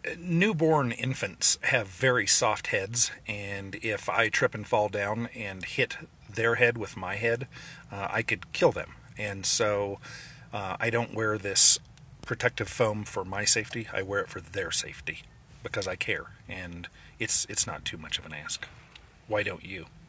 Newborn infants have very soft heads, and if I trip and fall down and hit their head with my head, I could kill them. And so I don't wear this protective foam for my safety. I wear it for their safety because I care, and it's not too much of an ask. Why don't you?